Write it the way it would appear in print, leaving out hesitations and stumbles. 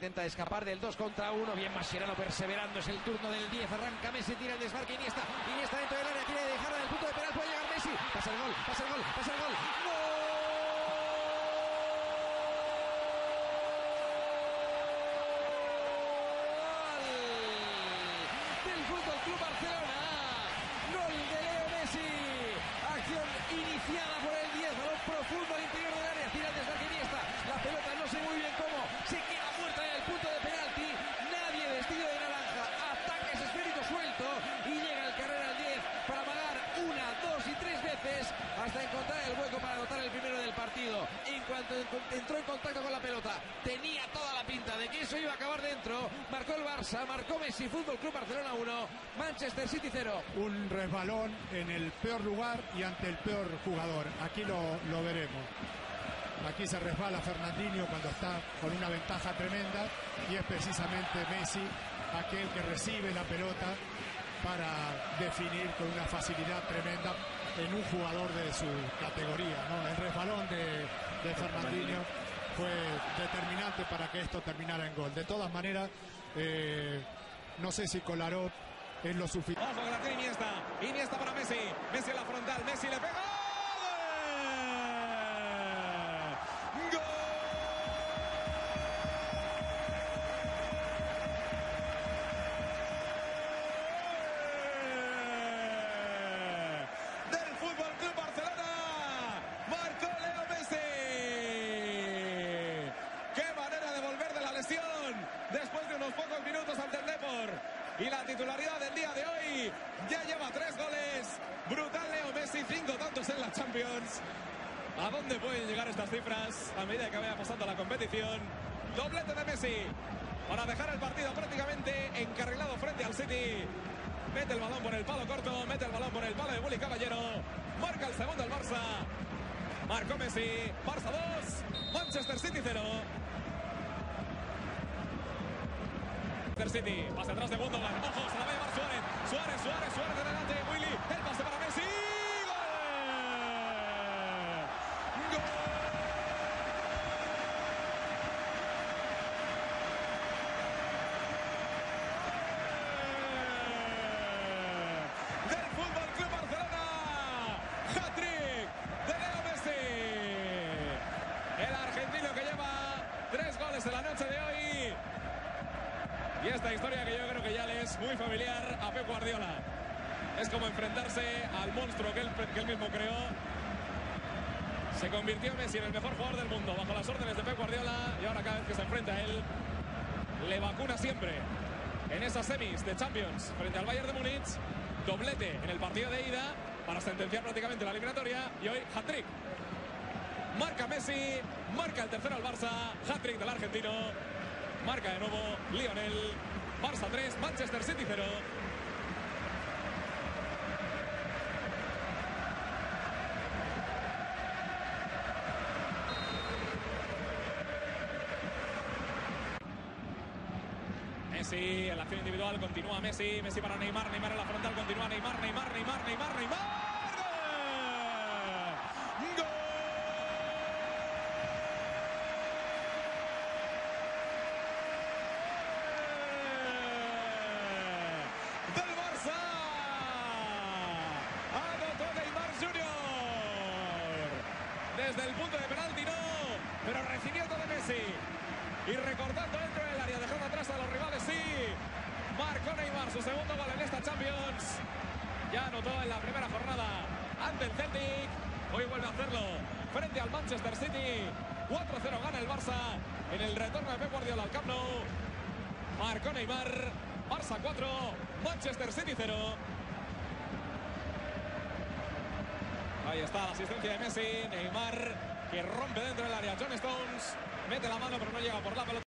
intenta escapar del 2 contra 1. Bien Mascherano perseverando, es el turno del 10. Arranca Messi, tira el desmarque, Iniesta dentro del área, quiere dejarla en el punto de penal, puede llegar Messi. Pasa el gol, pasa el gol, pasa el gol. ¡Gol! Del Fútbol Club Barcelona. Gol de Leo Messi. Acción iniciada por el 10, balón profundo al interior del área, tira el desmarque Iniesta. La pelota no sé muy bien cómo, se queda muerta en el punto de penalti. Nadie vestido de naranja, ataques esférico suelto y llega el carrera al 10 para amagar una, dos y tres veces hasta encontrar el hueco para anotar el primero del partido. En cuanto entró en contacto con la pelota, tenía toda la pinta de que eso iba a acabar dentro. Marcó el Barça, marcó Messi. Fútbol Club Barcelona 1, Manchester City 0. Un resbalón en el peor lugar y ante el peor jugador. Aquí lo veremos. Aquí se resbala Fernandinho cuando está con una ventaja tremenda y es precisamente Messi aquel que recibe la pelota para definir con una facilidad tremenda en un jugador de su categoría, ¿no? El resbalón de Fernandinho fue determinante para que esto terminara en gol. De todas maneras, no sé si Kolarov es lo suficiente. Ojo que la tiene Iniesta para Messi. Messi en la frontal, Messi le pega. Después de unos pocos minutos ante el Depor y la titularidad del día de hoy, ya lleva 3 goles. Brutal Leo Messi, 5 tantos en la Champions. ¿A dónde pueden llegar estas cifras a medida que vaya pasando la competición? Doblete de Messi para dejar el partido prácticamente encarrilado frente al City. Mete el balón por el palo corto, mete el balón por el palo de Willy Caballero. Marca el segundo el Barça. Marcó Messi, Barça 2, Manchester City 0. City, pase atrás de Gundogan, ojo, se la va a llevar Suárez de delante, Willy, el pase para Messi, ¡gol! Del Fútbol Club Barcelona, hat-trick de Leo Messi, el argentino que lleva 3 goles en la noche de hoy. Y esta historia que yo creo que ya le es muy familiar a Pep Guardiola. Es como enfrentarse al monstruo que él mismo creó. Se convirtió Messi en el mejor jugador del mundo bajo las órdenes de Pep Guardiola. Y ahora cada vez que se enfrenta a él, le vacuna siempre. En esas semis de Champions frente al Bayern de Múnich. Doblete en el partido de ida para sentenciar prácticamente la eliminatoria. Y hoy hat-trick. Marca Messi, marca el tercero al Barça. Hat-trick del argentino. Marca de nuevo Lionel. Barça 3, Manchester City 0. Messi en la acción individual, continúa Messi. Messi para Neymar, Neymar en la frontal, continúa Neymar. Desde el punto de penalti no, pero recibiendo de Messi y recortando dentro del área, dejando atrás a los rivales, sí. Marcó Neymar su segundo gol en esta Champions. Ya anotó en la primera jornada ante el Celtic. Hoy vuelve a hacerlo frente al Manchester City. 4-0 gana el Barça en el retorno de Pep Guardiola al Camp Nou. Marcó Neymar. Barça 4, Manchester City 0. Ahí está la asistencia de Messi. Neymar que rompe dentro del área. John Stones mete la mano pero no llega por la pelota.